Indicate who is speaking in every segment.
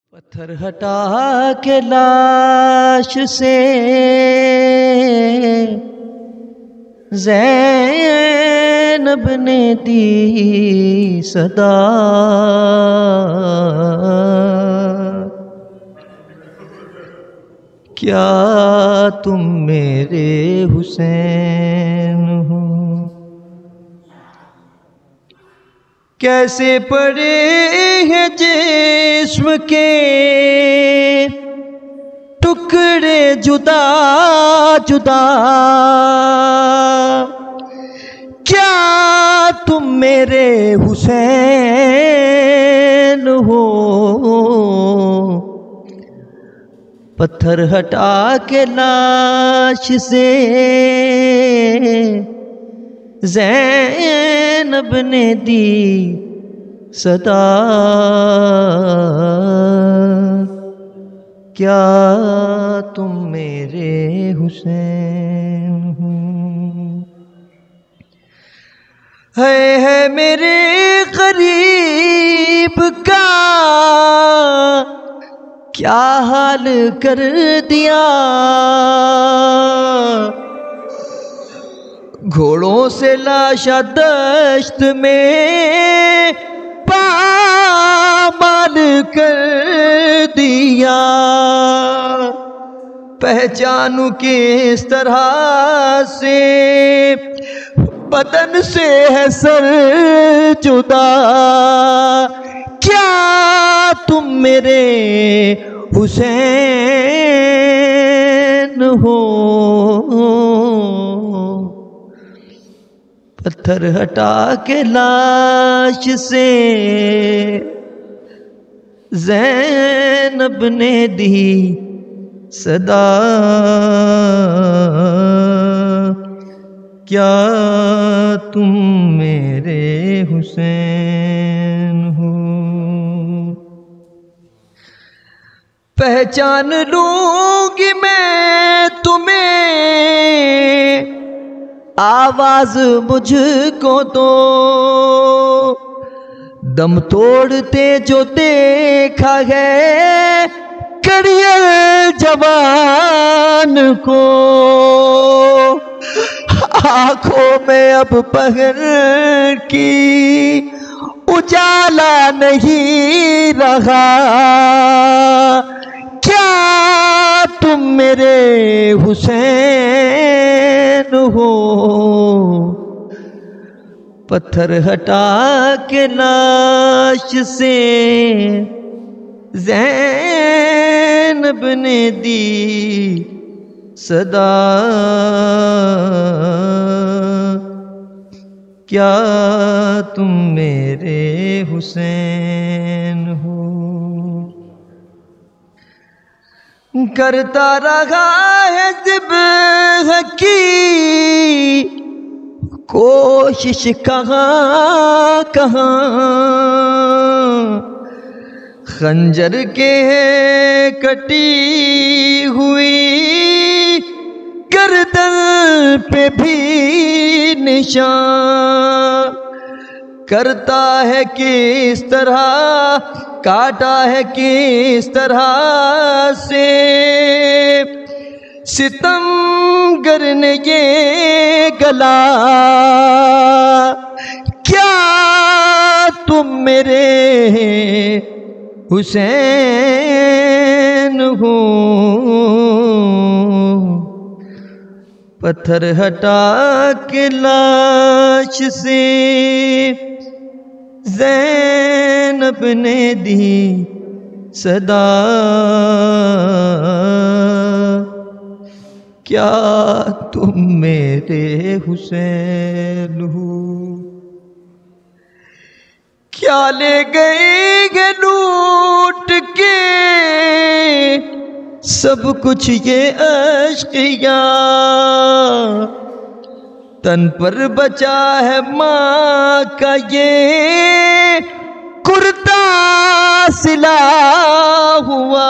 Speaker 1: पत्थर हटा के लाश से ज़ैनब ने दी सदा। क्या तुम मेरे हुसैन हो? कैसे पड़े हैं जिस्म के टुकड़े जुदा जुदा। क्या तुम मेरे हुसैन हो? पत्थर हटा के लाश से ज़ैनब ने दी सदा। क्या तुम मेरे हुसैन हो? है मेरे गरीब का क्या हाल कर दिया। घोड़ों से लाशा दश्त में पामाल कर दिया। पहचानू किस तरह से बदन से है सर जुदा। क्या तुम मेरे हुसैन हो? पत्थर हटा के लाश से ज़ैनब ने दी सदा। क्या तुम मेरे हुसैन हो? पहचान लूंगी मैं तुम्हें, आवाज मुझको दो। दम तोड़ते जो देखा है करियर जवान को। आंखों में अब पहर की उजाला नहीं रहा। क्या तुम मेरे हुसैन हो? पत्थर हटा के लाश से ज़ैनब ने दी सदा। क्या तुम मेरे हुसैन हो? करता रहा है ज़िब्ह की कोशिश कहाँ कहाँ। खंजर के कटी हुई गर्दन पे भी निशान। करता है किस तरह, काटा है किस तरह से सितमगर ने ये गला। क्या तुम मेरे हुसैन हो? पत्थर हटा के लाश से ज़ैनब ने दी सदा। क्या तुम मेरे हुसैन हो? क्या ले गए लूट के सब कुछ ये अश्किया। तन पर बचा है माँ का ये कुर्ता सिला हुआ।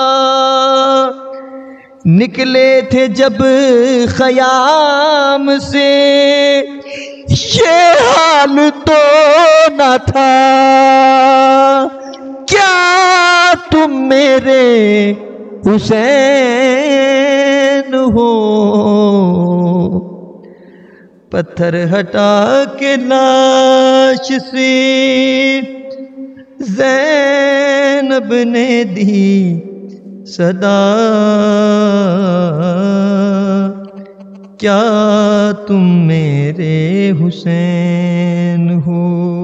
Speaker 1: निकले थे जब ख़याम से ये हाल तो न था। क्या तुम मेरे हुसैन हो। पत्थर हटा के लाश से ज़ैनब ने दी सदा, क्या तुम मेरे हुसैन हो।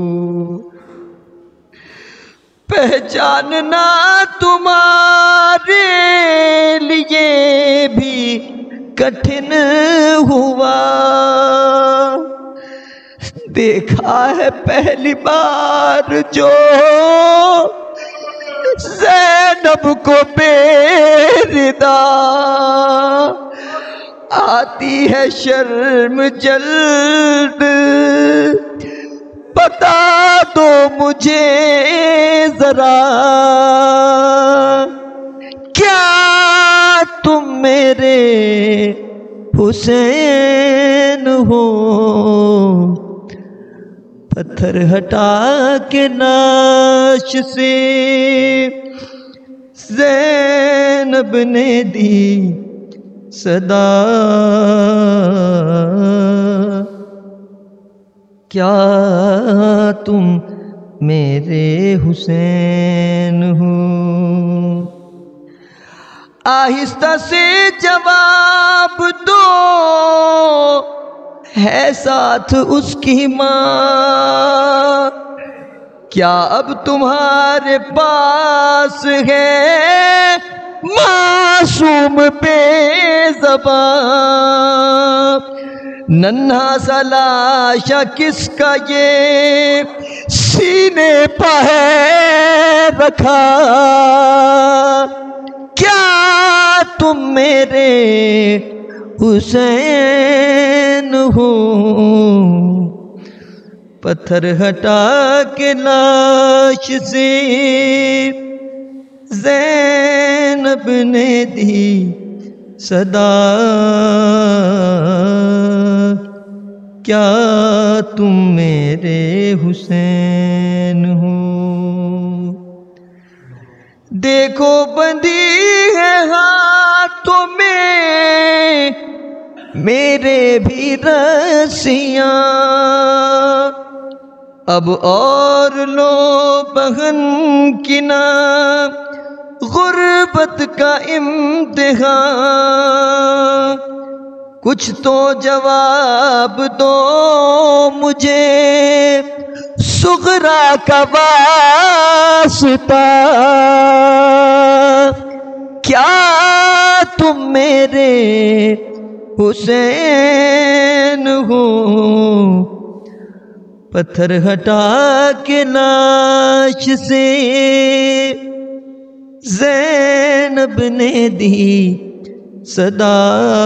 Speaker 1: पहचानना तुम्हारे लिए भी कठिन हुआ, देखा है पहली बार जो ज़ैनब को बेरिदा, आती है शर्म जल्द, बता दो मुझे जरा, क्या तुम मेरे हुसैन हो। पत्थर हटा के नाश से ज़ैनब ने दी सदा, क्या तुम मेरे हुसैन हो। आहिस्ता से जवाब दो, है साथ उसकी माँ, क्या अब तुम्हारे पास है मासूम बेज़बान। नन्हा सा लाशा किसका ये सीने पर है रखा, क्या तुम मेरे हुसैन हो। पत्थर हटा के लाश से ज़ैनब ने दी सदा, क्या तुम मेरे हुसैन हो। देखो बंधी है हाथों में मेरे भी रस्सियाँ, अब और लो बहन की ना गुर्बत का इम्तिहान, कुछ तो जवाब दो मुझे सुगरा का वास्ता, क्या तुम मेरे हुसैन हो। पत्थर हटा के लाश से ज़ैनब ने दी सदा,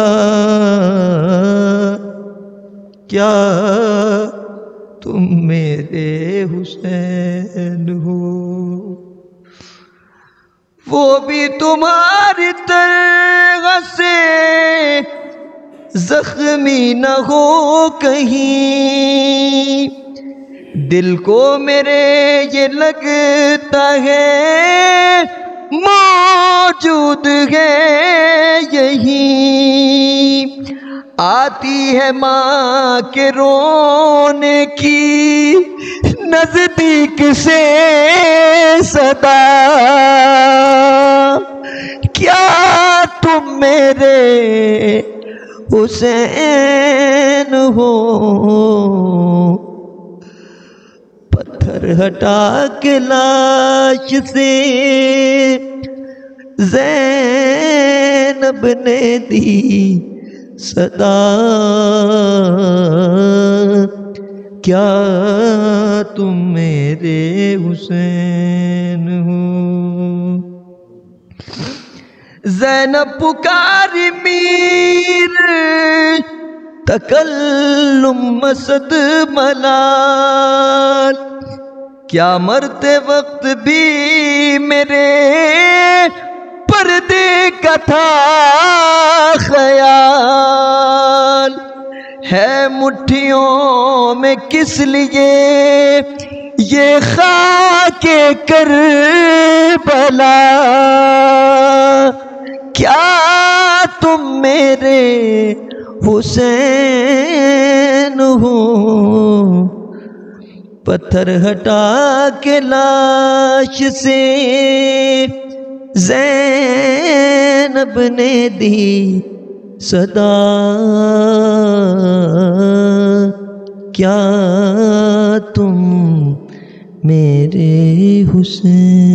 Speaker 1: क्या तुम मेरे हुसैन हो। वो भी तुम्हारी तरह से जख्मी न हो कहीं, दिल को मेरे ये लगता है मौजूद है यहीं। आती है माँ के रोने की नजदीक से सदा, क्या तुम मेरे हुसैन हो। पत्थर हटा के लाश से ज़ैनब ने दी सदा, क्या तुम मेरे हुसैन हो। ज़ैनब पुकारी मीर तकल्लुम मसद मलाल, क्या मरते वक्त भी मेरे पर्दे का था ख्याल, है मुट्ठियों में किस लिए ये खाके करबला क्या तुम मेरे हुसैन हो। पत्थर हटा के लाश से ज़ैनब ने दी सदा, क्या तुम मेरे हुसैन